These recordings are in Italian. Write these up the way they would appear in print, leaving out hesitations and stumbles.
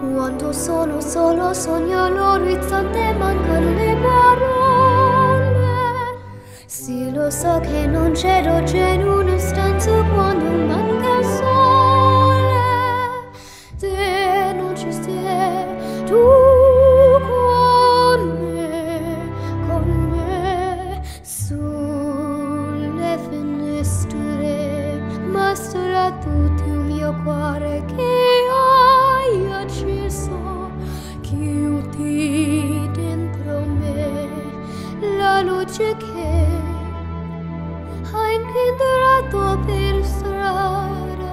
Quando sono solo sogno l'orizzonte, mancano le parole. Sì, lo so che non c'è dolce in una stanza quando manca il sole. Se non ci sei tu con me, sulle finestre, mostra tutto il mio cuore che hai acceso, chiudi dentro me la luce che hai incontrato per strada.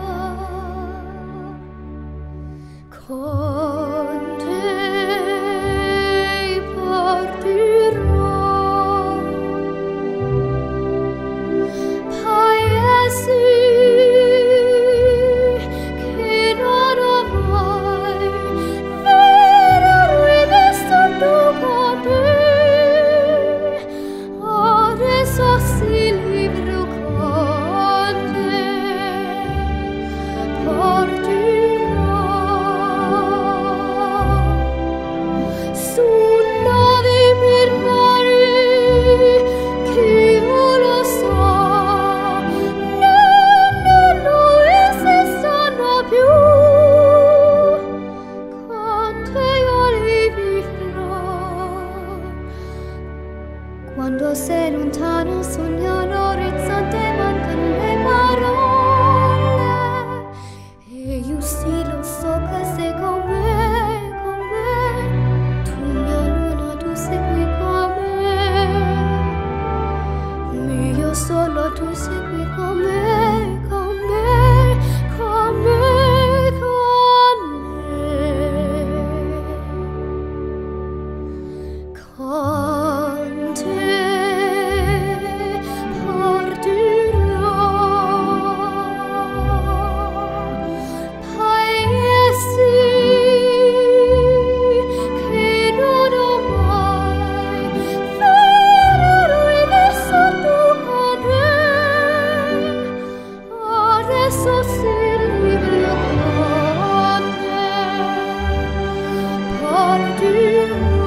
Con te partirò, paesi che non ho mai rivisto con te. Adesso si libero con te, partirò su navi per mare che io lo so non esistono più. Con te io li vivrò. Quando sei lontano sogno l'orizzonte, mancano le parole. E io sì lo so che sei con me, con me. Tu mia luna, tu sei qui con me. Io solo, tu sei qui con me, con me, con me, con me. Con te partirò, paesi che non ho mai rivisto con te. Adesso si libero con te, partirò.